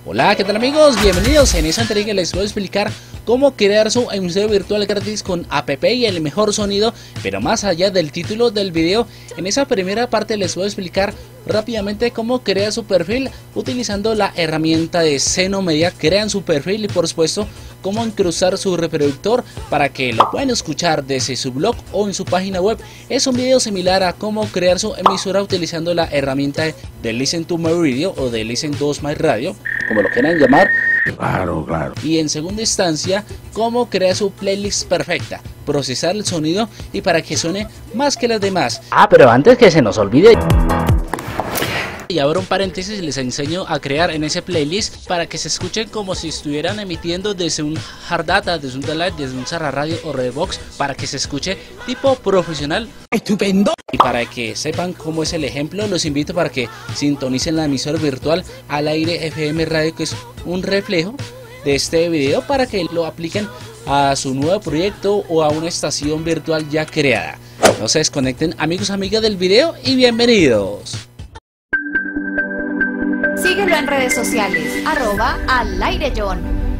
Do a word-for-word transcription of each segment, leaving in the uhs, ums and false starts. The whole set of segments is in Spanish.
Hola, ¿qué tal amigos? Bienvenidos. En esta entrega les voy a explicar cómo crear su emisora virtual gratis con app y el mejor sonido. Pero más allá del título del video, en esa primera parte les voy a explicar rápidamente cómo crear su perfil utilizando la herramienta de Seno Media. Crean su perfil y por supuesto cómo incrustar su reproductor para que lo puedan escuchar desde su blog o en su página web. Es un video similar a cómo crear su emisora utilizando la herramienta de Listen to My Radio o de Listen to My Radio, como lo quieran llamar. Claro, claro. Y en segunda instancia, cómo crear su playlist perfecta, procesar el sonido y para que suene más que las demás. Ah, pero antes que se nos olvide, y abro un paréntesis, les enseño a crear en ese playlist para que se escuchen como si estuvieran emitiendo desde un hard data, desde un Delay, desde un Sarra Radio o Redbox, para que se escuche tipo profesional. ¡estupendo! Y para que sepan cómo es el ejemplo, los invito para que sintonicen la emisora virtual Al Aire F M Radio, que es un reflejo de este video, para que lo apliquen a su nuevo proyecto o a una estación virtual ya creada. No se desconecten, amigos, amigas del video, y bienvenidos. Síguelo en redes sociales, arroba alaireyón.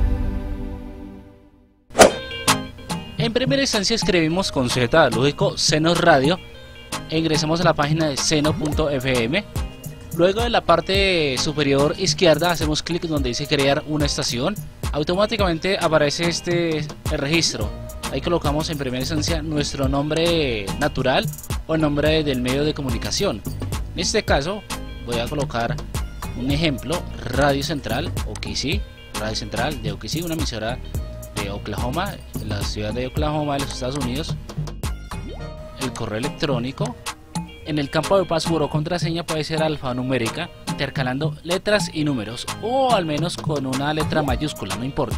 En primera instancia escribimos con Z, lógico, Seno Radio, e ingresamos a la página de seno punto f m. Luego en la parte superior izquierda hacemos clic donde dice crear una estación. Automáticamente aparece este el registro. Ahí colocamos en primera instancia nuestro nombre natural o el nombre del medio de comunicación. En este caso voy a colocar un ejemplo: Radio Central, O K C, Radio Central de O K C, una emisora de Oklahoma, en la ciudad de Oklahoma, de los Estados Unidos. El correo electrónico. En el campo de password o contraseña puede ser alfanumérica, intercalando letras y números, o al menos con una letra mayúscula, no importa.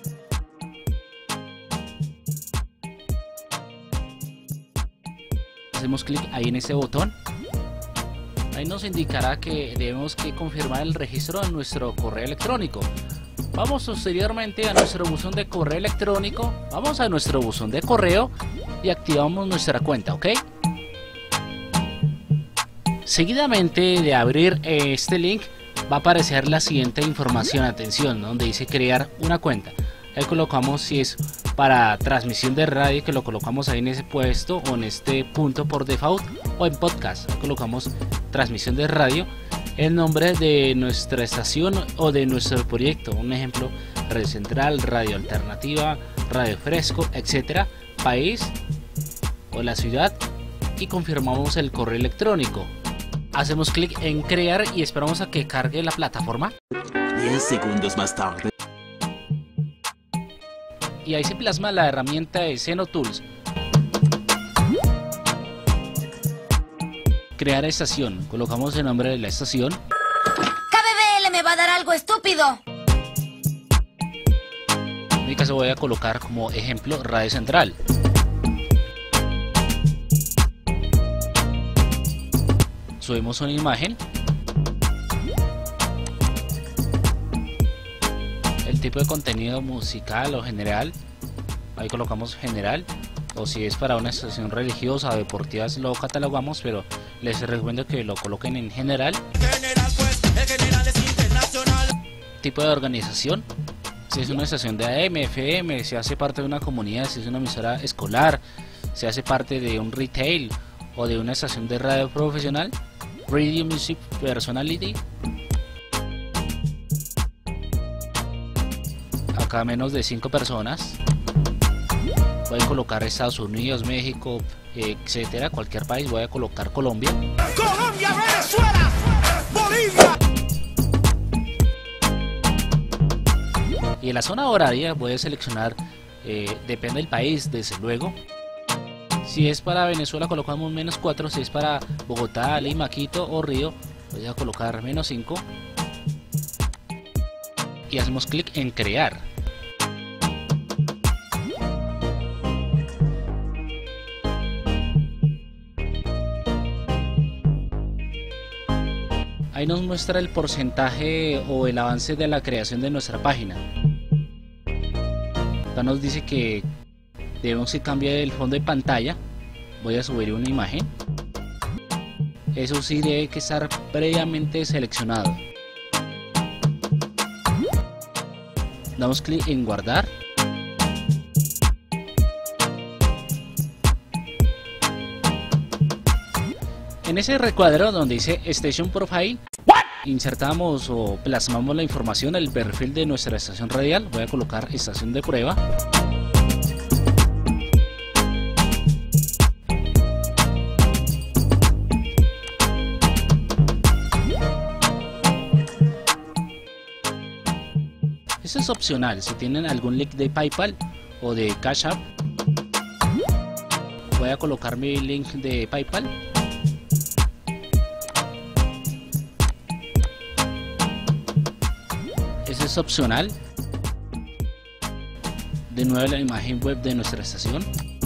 Hacemos clic ahí en este botón. Ahí nos indicará que debemos que confirmar el registro de nuestro correo electrónico. Vamos posteriormente a nuestro buzón de correo electrónico, vamos a nuestro buzón de correo y activamos nuestra cuenta, ¿ok? Seguidamente de abrir este link va a aparecer la siguiente información, atención, donde dice crear una cuenta. Ahí colocamos si es para transmisión de radio, que lo colocamos ahí en ese puesto o en este punto por default, o en podcast. Ahí colocamos transmisión de radio, el nombre de nuestra estación o de nuestro proyecto, un ejemplo: Radio Central, Radio Alternativa, Radio Fresco, etcétera, país o la ciudad, y confirmamos el correo electrónico. Hacemos clic en crear y esperamos a que cargue la plataforma. diez segundos más tarde. Y ahí se plasma la herramienta de Seno Tools. Crear estación. Colocamos el nombre de la estación. K B B L me va a dar algo estúpido. En mi caso voy a colocar como ejemplo Radio Central. Subimos una imagen. El tipo de contenido musical o general, ahí colocamos general, o si es para una estación religiosa o deportiva lo catalogamos, pero les recomiendo que lo coloquen en general. General, pues, el general es internacional. Tipo de organización: si es una estación de A M, F M, si hace parte de una comunidad, si es una emisora escolar, si hace parte de un retail o de una estación de radio profesional. Radio Music Personality. Acá menos de cinco personas. Voy a colocar Estados Unidos, México, etcétera, cualquier país. Voy a colocar Colombia. Colombia, Venezuela, Bolivia. Y en la zona horaria voy a seleccionar, eh, depende del país, desde luego. Si es para Venezuela colocamos menos cuatro, si es para Bogotá, Lima, Quito o Río voy a colocar menos cinco. Y hacemos clic en crear. Ahí nos muestra el porcentaje o el avance de la creación de nuestra página. Acá nos dice que debemos que cambiar el fondo de pantalla. Voy a subir una imagen. Eso sí debe que estar previamente seleccionado. Damos clic en guardar. En ese recuadro donde dice Station Profile, insertamos o plasmamos la información, el perfil de nuestra estación radial. Voy a colocar estación de prueba. Esto es opcional, si tienen algún link de PayPal o de Cash App. Voy a colocar mi link de PayPal. Eso es opcional. De nuevo la imagen web de nuestra estación.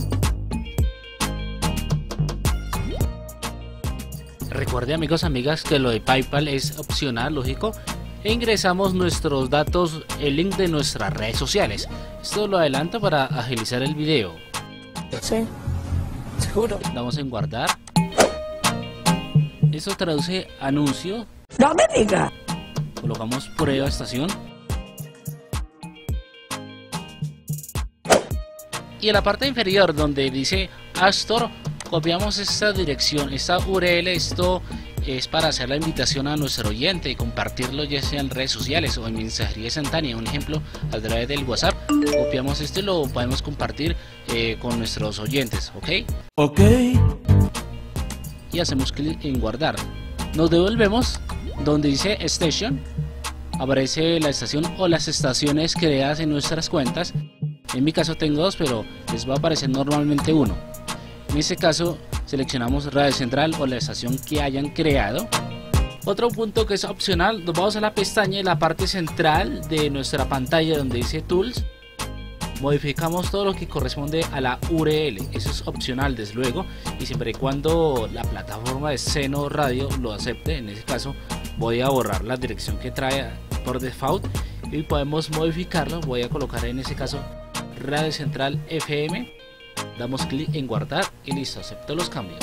Recuerde, amigos, amigas, que lo de PayPal es opcional, lógico. E ingresamos nuestros datos, el link de nuestras redes sociales. Esto lo adelanto para agilizar el video. Sí, seguro. Damos en guardar. Esto traduce anuncio. No me diga. Colocamos prueba estación. Y en la parte inferior donde dice App Store, copiamos esta dirección, esta U R L. Esto es para hacer la invitación a nuestro oyente y compartirlo ya sea en redes sociales o en mensajería instantánea. Un ejemplo, a través del WhatsApp. Copiamos esto y lo podemos compartir eh, con nuestros oyentes, ¿ok? Ok. Y hacemos clic en guardar. Nos devolvemos donde dice Station. Aparece la estación o las estaciones creadas en nuestras cuentas. En mi caso tengo dos, pero les va a aparecer normalmente uno. En este caso seleccionamos Radio Central o la estación que hayan creado. Otro punto que es opcional, nos vamos a la pestaña en la parte central de nuestra pantalla donde dice Tools. Modificamos todo lo que corresponde a la U R L. Eso es opcional, desde luego, y siempre y cuando la plataforma de Seno Radio lo acepte. En ese caso voy a borrar la dirección que trae por default y podemos modificarlo. Voy a colocar en ese caso Radio Central F M. Damos clic en guardar y listo, acepto los cambios.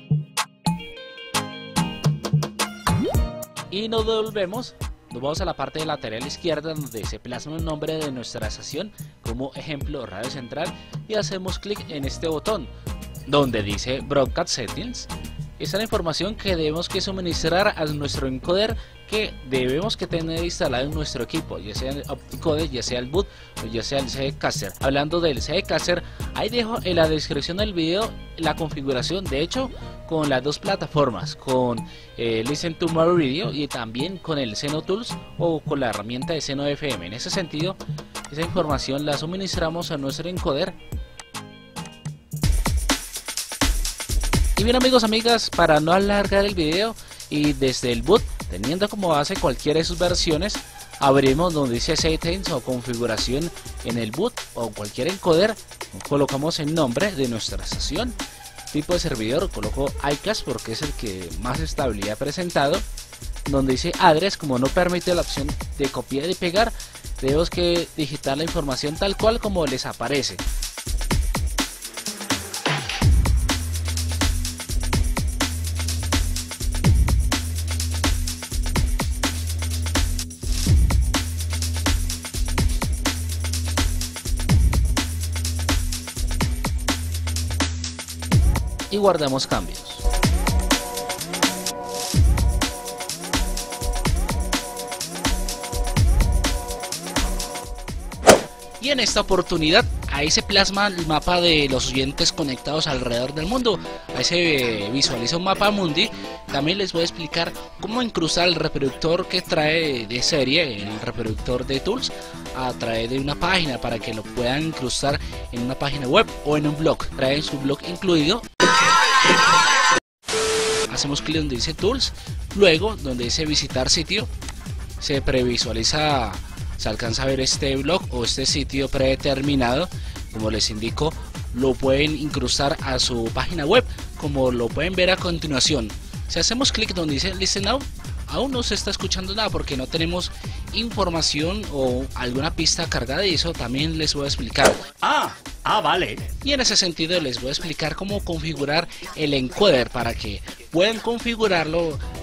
Y nos devolvemos. Nos vamos a la parte lateral izquierda donde se plasma el nombre de nuestra estación, como ejemplo Radio Central, y hacemos clic en este botón donde dice Broadcast Settings. Esta es la información que debemos que suministrar a nuestro encoder, que debemos que tener instalado en nuestro equipo, ya sea el OptiCoder, ya sea el boot o ya sea el Zencastr. Hablando del Zencastr, ahí dejo en la descripción del video la configuración, de hecho, con las dos plataformas, con eh, Listen to My Radio y también con el Seno Tools o con la herramienta de Seno F M. En ese sentido, esa información la suministramos a nuestro encoder. Y bien, amigos, amigas, para no alargar el video y desde el boot, teniendo como base cualquiera de sus versiones, abrimos donde dice Settings o configuración en el boot o cualquier encoder, colocamos el nombre de nuestra estación, tipo de servidor, coloco iCast porque es el que más estabilidad ha presentado, donde dice Address, como no permite la opción de copiar y pegar, tenemos que digitar la información tal cual como les aparece. Y guardamos cambios. Y en esta oportunidad ahí se plasma el mapa de los oyentes conectados alrededor del mundo. Ahí se visualiza un mapa mundi. También les voy a explicar cómo incrustar el reproductor que trae de serie, el reproductor de Tools, a través de una página para que lo puedan incrustar en una página web o en un blog. Trae su blog incluido. Hacemos clic donde dice Tools, luego donde dice visitar sitio, se previsualiza, se alcanza a ver este blog o este sitio predeterminado. Como les indico, lo pueden incrustar a su página web, como lo pueden ver a continuación. Si hacemos clic donde dice Listen Now, aún no se está escuchando nada porque no tenemos información o alguna pista cargada, y eso también les voy a explicar. Ah, ah, vale. Y en ese sentido les voy a explicar cómo configurar el encoder para que puedan configurarlo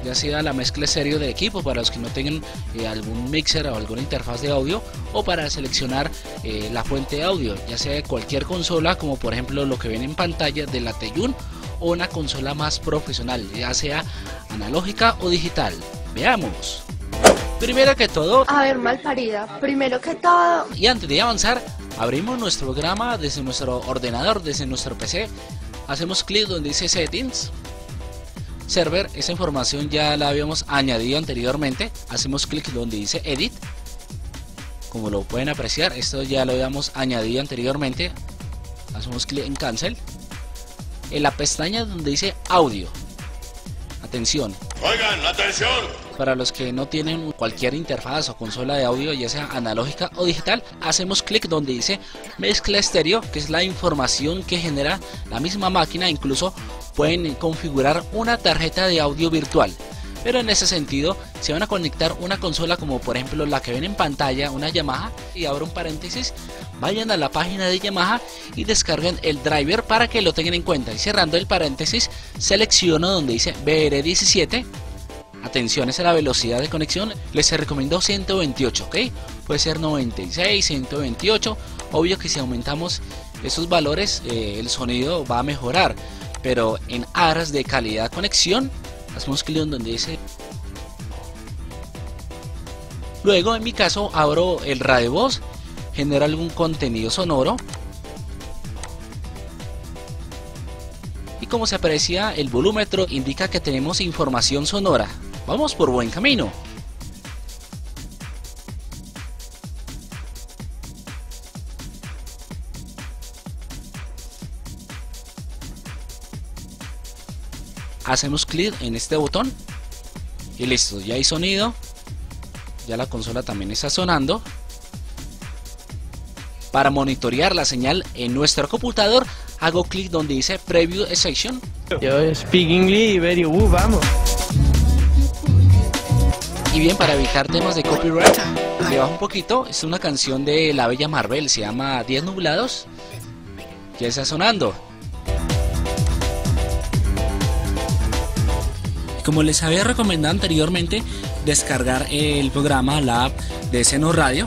ya sea la mezcla estéreo del equipo para los que no tengan eh, algún mixer o alguna interfaz de audio, o para seleccionar eh, la fuente de audio, ya sea de cualquier consola, como por ejemplo lo que ven en pantalla de la Teyun, o una consola más profesional, ya sea analógica o digital. Veamos. Primero que todo, A ver, malparida, primero que todo, y antes de avanzar, abrimos nuestro programa desde nuestro ordenador, desde nuestro P C, hacemos clic donde dice Settings, Server, esa información ya la habíamos añadido anteriormente, hacemos clic donde dice Edit, como lo pueden apreciar, esto ya lo habíamos añadido anteriormente, hacemos clic en Cancel, en la pestaña donde dice Audio, atención. Oigan, atención. Para los que no tienen cualquier interfaz o consola de audio, ya sea analógica o digital, hacemos clic donde dice mezcla estéreo, que es la información que genera la misma máquina. Incluso pueden configurar una tarjeta de audio virtual, pero en ese sentido se van a conectar una consola como por ejemplo la que ven en pantalla, una Yamaha, y abro un paréntesis, vayan a la página de Yamaha y descarguen el driver para que lo tengan en cuenta, y cerrando el paréntesis selecciono donde dice B R diecisiete. Atención, esa es la velocidad de conexión, les recomiendo ciento veintiocho, ¿ok? Puede ser noventa y seis, ciento veintiocho, obvio que si aumentamos esos valores eh, el sonido va a mejorar, pero en aras de calidad de conexión, hacemos clic donde dice. Luego, en mi caso, abro el radio voz, genero algún contenido sonoro, y como se aprecia, el volúmetro indica que tenemos información sonora. Vamos por buen camino. Hacemos clic en este botón y listo, ya hay sonido, ya la consola también está sonando. Para monitorear la señal en nuestro computador, hago clic donde dice Preview Section. Yo speak English very good, vamos. Y bien, para evitar temas de copyright, le bajo un poquito. Es una canción de la bella Marvel, se llama Días Nublados. Ya está sonando. Como les había recomendado anteriormente, descargar el programa, la app de Seno Radio.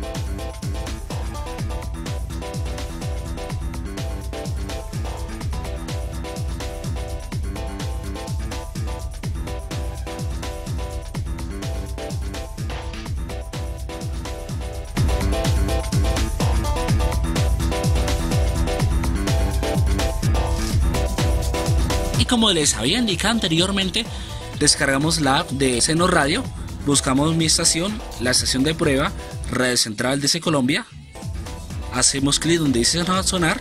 Y como les había indicado anteriormente, descargamos la app de Seno Radio, buscamos mi estación, la estación de prueba, Radio Central de C Colombia, hacemos clic donde dice sonar,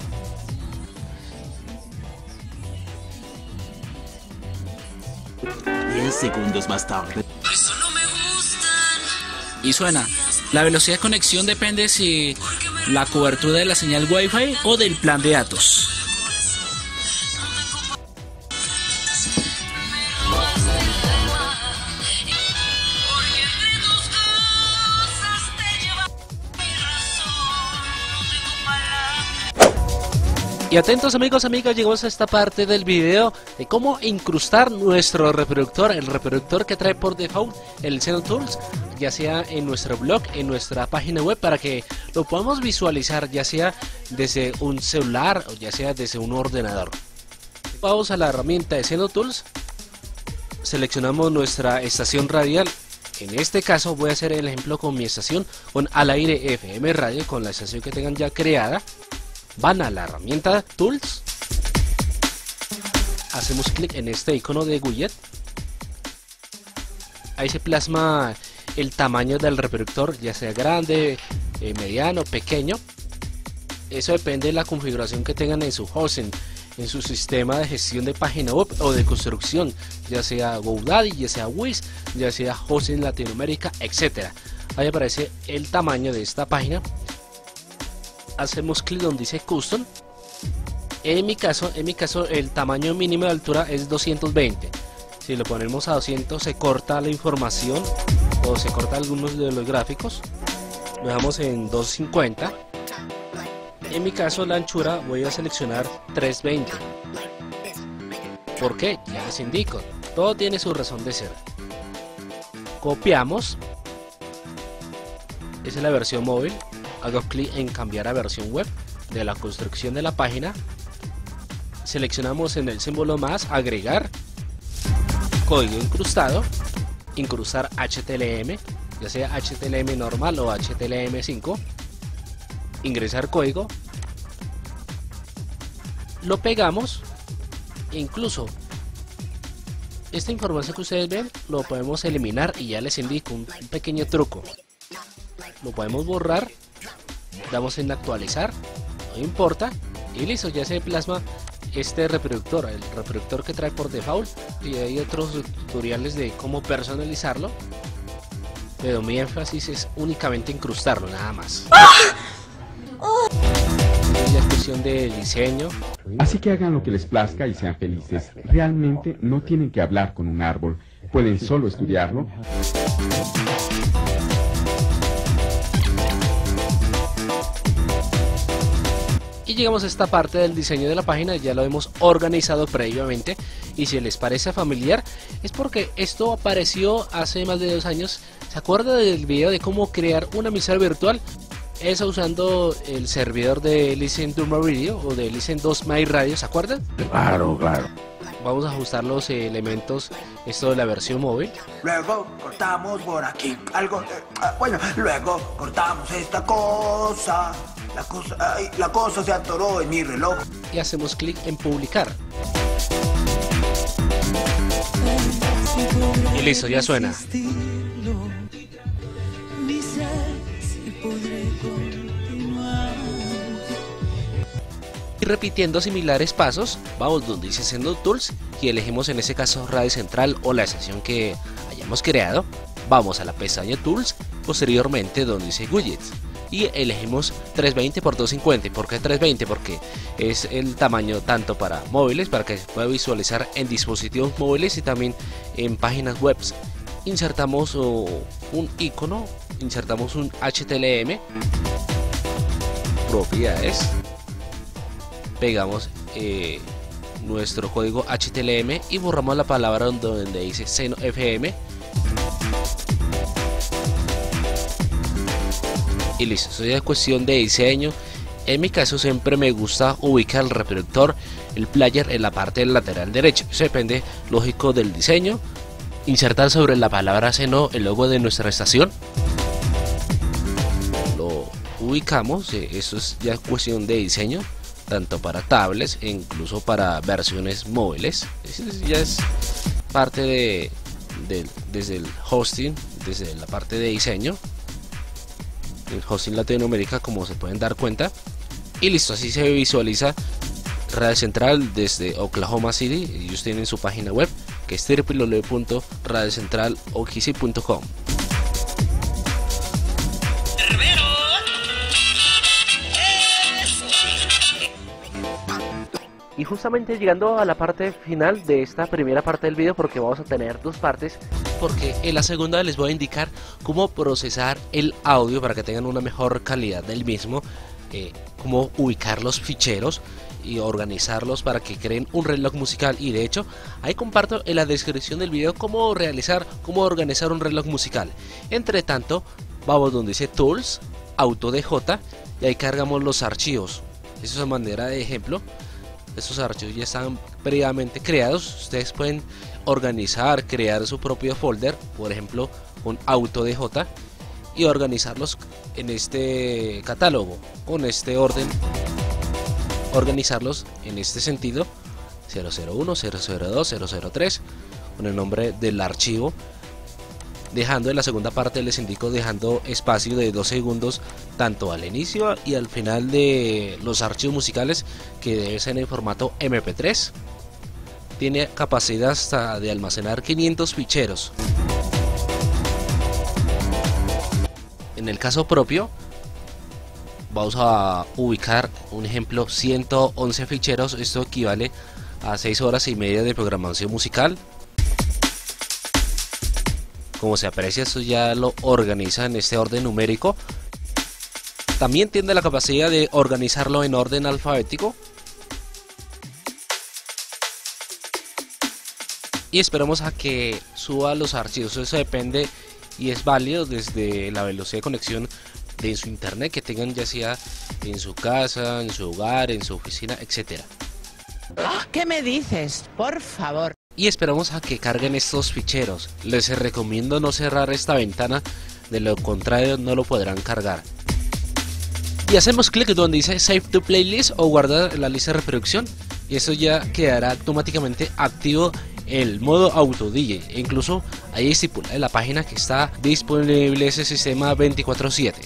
diez segundos más tarde. y suena. La velocidad de conexión depende si la cobertura de la señal Wi-Fi o del plan de datos. Y atentos amigos, amigas, llegamos a esta parte del video de cómo incrustar nuestro reproductor, el reproductor que trae por default el Seno Tools, ya sea en nuestro blog, en nuestra página web, para que lo podamos visualizar ya sea desde un celular o ya sea desde un ordenador. Vamos a la herramienta de Seno Tools, seleccionamos nuestra estación radial. En este caso voy a hacer el ejemplo con mi estación, con Al Aire F M Radio, con la estación que tengan ya creada. Van a la herramienta Tools, hacemos clic en este icono de widget, ahí se plasma el tamaño del reproductor, ya sea grande, eh, mediano, pequeño. Eso depende de la configuración que tengan en su hosting, en su sistema de gestión de página web o de construcción, ya sea GoDaddy, ya sea Wix, ya sea Hosting Latinoamérica, etcétera. Ahí aparece el tamaño de esta página. Hacemos clic donde dice Custom. En mi caso, en mi caso el tamaño mínimo de altura es doscientos veinte. Si lo ponemos a doscientos se corta la información o se corta algunos de los gráficos. Lo dejamos en doscientos cincuenta. En mi caso la anchura voy a seleccionar trescientos veinte. ¿Por qué? Ya les indico. Todo tiene su razón de ser. Copiamos. Esa es la versión móvil. Hago clic en cambiar a versión web de la construcción de la página. Seleccionamos en el símbolo más, agregar código incrustado, incrustar H T M L, ya sea H T M L normal o H T M L cinco, ingresar código, lo pegamos. E incluso esta información que ustedes ven lo podemos eliminar, y ya les indico un, un pequeño truco. Lo podemos borrar, damos en actualizar, no importa, y listo, ya se plasma este reproductor, el reproductor que trae por default. Y hay otros tutoriales de cómo personalizarlo, pero mi énfasis es únicamente incrustarlo, nada más. Es la cuestión de diseño. Así que hagan lo que les plazca y sean felices. Realmente no tienen que hablar con un árbol, pueden solo estudiarlo. Y llegamos a esta parte del diseño de la página. Ya lo hemos organizado previamente, y si les parece familiar es porque esto apareció hace más de dos años. ¿Se acuerda del video de cómo crear una emisora virtual? Eso usando el servidor de Listen to My Radio o de Listen dos My Radio, ¿se acuerdan? Claro, claro. Vamos a ajustar los elementos, esto de la versión móvil. Luego cortamos por aquí algo. Eh, ah, bueno, luego cortamos esta cosa. La cosa, ay, la cosa se atoró en mi reloj. Y hacemos clic en publicar. Y listo, ya suena. Y repitiendo similares pasos, vamos donde dice Seno Tools y elegimos en este caso Radio Central o la estación que hayamos creado. Vamos a la pestaña Tools, posteriormente donde dice Widgets, y elegimos trescientos veinte por doscientos cincuenta. ¿Por qué trescientos veinte? Porque es el tamaño tanto para móviles, para que se pueda visualizar en dispositivos móviles y también en páginas web. Insertamos oh, un icono, insertamos un H T M L, propiedades, pegamos eh, nuestro código H T M L y borramos la palabra donde dice Seno F M. Y listo, eso ya es cuestión de diseño. En mi caso siempre me gusta ubicar el reproductor, el player en la parte lateral derecha. Eso depende, lógico, del diseño. Insertar sobre la palabra Seno el logo de nuestra estación. Lo ubicamos, eso es ya cuestión de diseño, tanto para tablets e incluso para versiones móviles. Eso ya es parte de, de desde el hosting, desde la parte de diseño. El hosting Latinoamérica, como se pueden dar cuenta. Y listo, así se visualiza Radio Central desde Oklahoma City. Ellos tienen su página web, que es w w w punto radio central o k c punto com. Y justamente llegando a la parte final de esta primera parte del video, porque vamos a tener dos partes, porque en la segunda les voy a indicar cómo procesar el audio para que tengan una mejor calidad del mismo, eh, cómo ubicar los ficheros y organizarlos para que creen un reloj musical. Y de hecho ahí comparto en la descripción del video cómo realizar, cómo organizar un reloj musical. Entre tanto, vamos donde dice Tools, Auto D J, y ahí cargamos los archivos. Eso es a manera de ejemplo. Estos archivos ya están previamente creados. Ustedes pueden organizar, crear su propio folder, por ejemplo con Auto D J, y organizarlos en este catálogo, con este orden, organizarlos en este sentido: cero cero uno, cero cero dos, cero cero tres, con el nombre del archivo, dejando en la segunda parte, les indico, dejando espacio de dos segundos tanto al inicio y al final de los archivos musicales, que debe ser en formato M P tres. Tiene capacidad hasta de almacenar quinientos ficheros. En el caso propio vamos a ubicar un ejemplo, ciento once ficheros. Esto equivale a seis horas y media de programación musical. Como se aprecia, esto ya lo organiza en este orden numérico. También tiene la capacidad de organizarlo en orden alfabético. y esperamos a que suba los archivos. Eso depende y es válido desde la velocidad de conexión de su internet que tengan, ya sea en su casa, en su hogar, en su oficina, etcétera. ¿Qué me dices? Por favor. Y esperamos a que carguen estos ficheros. Les recomiendo no cerrar esta ventana, de lo contrario no lo podrán cargar. Y hacemos clic donde dice Save to Playlist o guardar la lista de reproducción, y eso ya quedará automáticamente activo el modo Auto D J. E incluso ahí estipula en la página que está disponible ese sistema veinticuatro siete.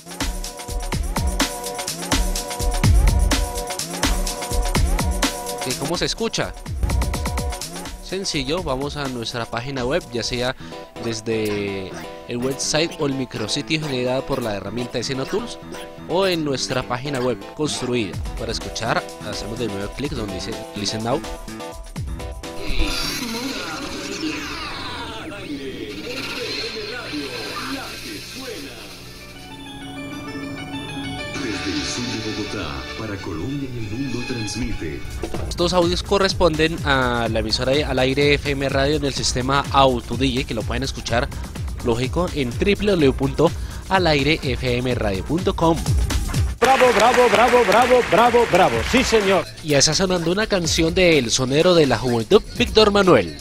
¿Cómo se escucha? Sencillo, vamos a nuestra página web, ya sea desde el website o el micrositio generado por la herramienta de Seno Tools, o en nuestra página web construida. Para escuchar, hacemos de nuevo clic donde dice Listen Now. Desde el sur de Bogotá, para Colombia y el mundo transmite. Estos audios corresponden a la emisora de Al Aire F M Radio en el sistema Auto D J, que lo pueden escuchar, lógico, en w w w punto al aire f m radio punto com. Bravo, bravo, bravo, bravo, bravo, bravo, sí señor. Y está sonando una canción del sonero de la juventud, Víctor Manuel.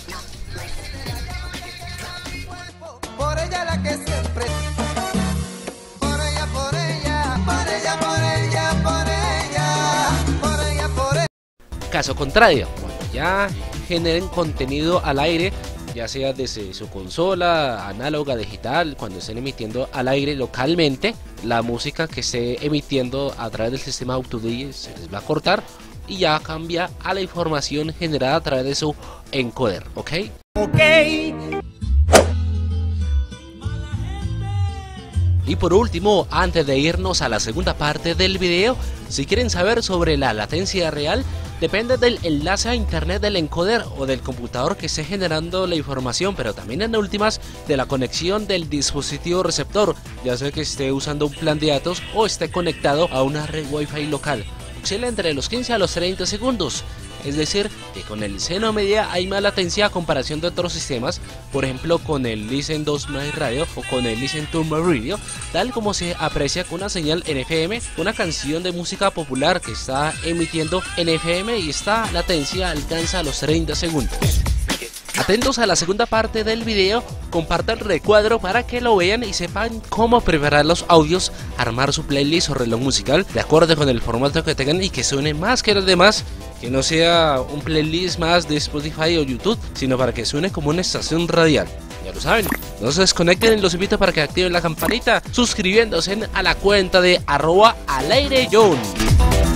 Por ella la que siempre. Por ella, por ella, por ella, por ella, por ella, por ella, por ella. Caso contrario, cuando ya generen contenido al aire, ya sea desde su consola, análoga, digital, cuando estén emitiendo al aire localmente, la música que esté emitiendo a través del sistema Auto D J se les va a cortar y ya cambia a la información generada a través de su encoder, ¿ok? Ok. Y por último, antes de irnos a la segunda parte del video, si quieren saber sobre la latencia real, depende del enlace a internet del encoder o del computador que esté generando la información, pero también en últimas de la conexión del dispositivo receptor, ya sea que esté usando un plan de datos o esté conectado a una red Wi-Fi local. Oscila entre los quince a los treinta segundos. Es decir, que con el Seno Media hay más latencia a comparación de otros sistemas, por ejemplo con el Listen dos My Radio o con el Listen to My Radio, tal como se aprecia con una señal en F M, una canción de música popular que está emitiendo en F M y esta latencia alcanza los treinta segundos. Atentos a la segunda parte del video, compartan el recuadro para que lo vean y sepan cómo preparar los audios, armar su playlist o reloj musical de acuerdo con el formato que tengan y que suene más que los demás, que no sea un playlist más de Spotify o YouTube, sino para que suene como una estación radial. Ya lo saben, no se desconecten y los invito para que activen la campanita suscribiéndose a la cuenta de arroba al aire John.